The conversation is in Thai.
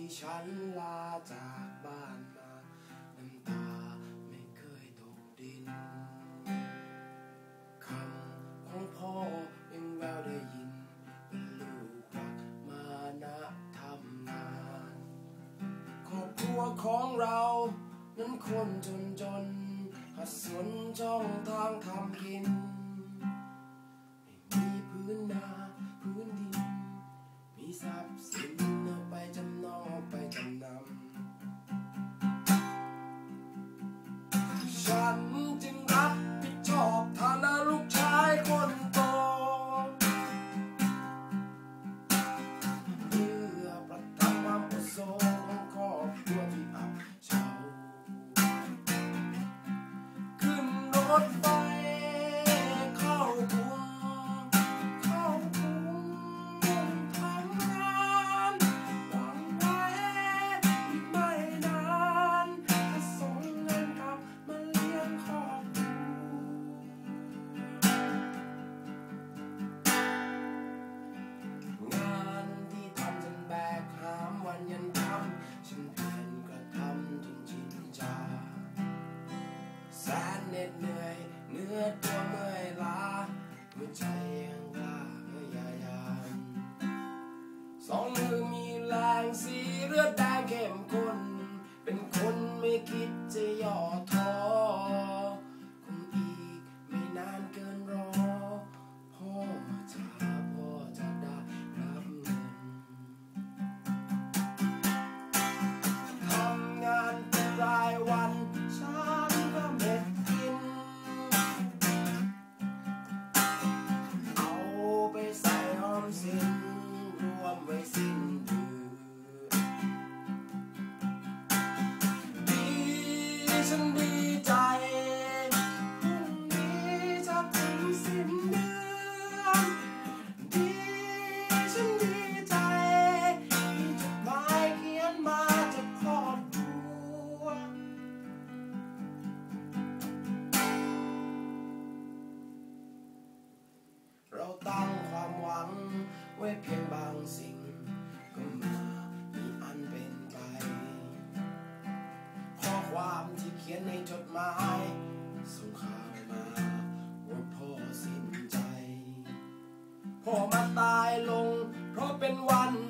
ที่ฉันลาจากบ้านมาน้ำตาไม่เคยตกดินคำของพ่อยังแววได้ยินเป็นลูกรักมานะทำงานครอบครัวของเรานั้นคนจนหัดสนช่องทางทำกินไม่มีพื้นนาพื้นดินมีทรัพย์สินเอาไปจำนองเอาไปจำนำฉันจึงรับผิดชอบฐานะลูกชายคนโตเพื่อประทังความประสงค์ของครอบครัวที่อับเฉาขึ้นรถไฟเข้ากรุงทำงานหวังไว้อีกไม่นานจะส่งเงินกลับมาเลี้ยงครอบครัวงานที่ทำจนแบกหามวันยันค่ำฉันเพียรกระทำจนชินชาแสนเหน็ดเหนื่อยเนื้อตัวเมื่อยล้าหัวใจยังกล้าพยายามสองมือมีแรงสีเลือดแดงเข้มข้นเป็นคนไม่คิดจะย่อท้อคงอีกไม่นานเกินรอพ่อจะได้รับเงินทำงานเป็นรายวันฉันก็เม็ดกินเอาไปใส่ออมสินรวมไว้สิ้นเดือนดีฉันดีใจพรุ่งนี้จะถึงสิ้นเดือนดีฉันดีใจมีจดหมายเขียนมาจากครอบครัวเราตั้งความหวังไว้เพียงบางสิ่งก็มามีอันเป็นไปข้อความที่เขียนในจดหมายส่งข่าวมาว่าพ่อสิ้นใจพ่อมาตายลงเพราะเป็นวัน